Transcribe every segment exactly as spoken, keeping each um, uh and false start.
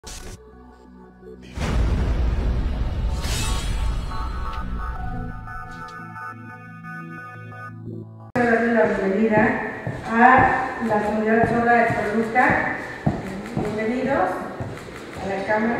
Darle la bienvenida a la comunidad sorda de Toluca. Bienvenidos a la cámara.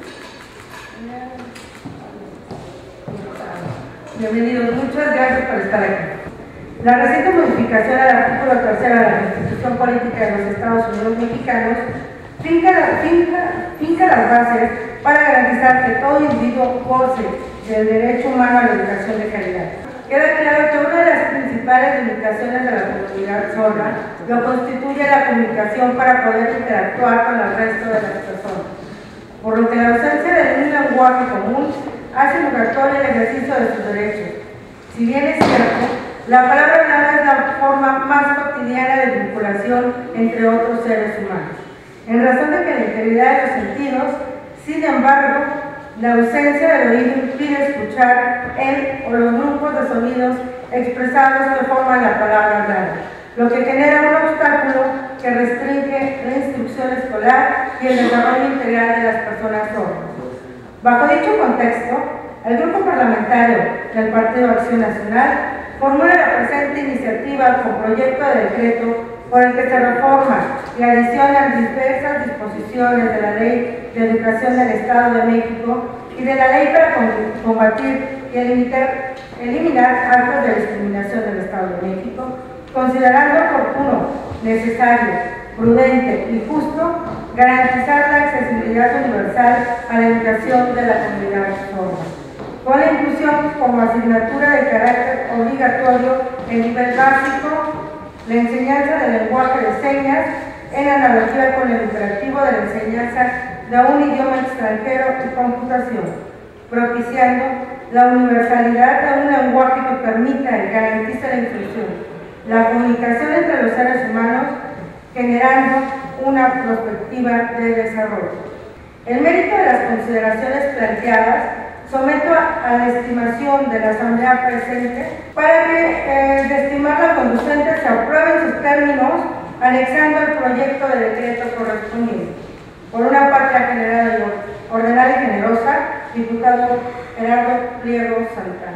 Bienvenidos, muchas gracias por estar aquí. La reciente modificación al artículo tercero de la Constitución Política de los Estados Unidos Mexicanos finca, la, finca, finca las bases para garantizar que todo individuo goce del derecho humano a la educación de calidad. Queda claro que una de las principales limitaciones de la comunidad sorda lo constituye la comunicación para poder interactuar con el resto de las personas, por lo que la ausencia de un lenguaje común hace obligatorio el ejercicio de sus derechos. Si bien es cierto, la palabra hablada es la forma más cotidiana de vinculación entre otros seres humanos, en razón de que la integridad de los sentidos, sin embargo, la ausencia del oído impide escuchar el o los grupos de sonidos expresados que forman la palabra hablada, lo que genera un obstáculo que restringe la instrucción escolar y el desarrollo integral de las personas sordas. Bajo dicho contexto, el Grupo Parlamentario del Partido Acción Nacional formula la presente iniciativa con proyecto de decreto por el que se reforma y adiciona diversas disposiciones de la Ley de Educación del Estado de México y de la Ley para combatir y eliminar, eliminar actos de discriminación del Estado de México, considerando oportuno, necesario, prudente y justo garantizar la accesibilidad universal a la educación de la comunidad sorda, con la inclusión como asignatura de carácter obligatorio en nivel básico la enseñanza del lenguaje de señas en analogía con el imperativo de la enseñanza de un idioma extranjero y computación, propiciando la universalidad de un lenguaje que permita y garantice la inclusión, la comunicación entre los seres humanos, generando una perspectiva de desarrollo. El mérito de las consideraciones planteadas someto a la estimación de la Asamblea presente para que, eh, de estimar la conducente, se aprueben sus términos, anexando el proyecto de decreto correspondiente. Por una parte, general, ordenada y generosa, diputado Gerardo Pliego Santana.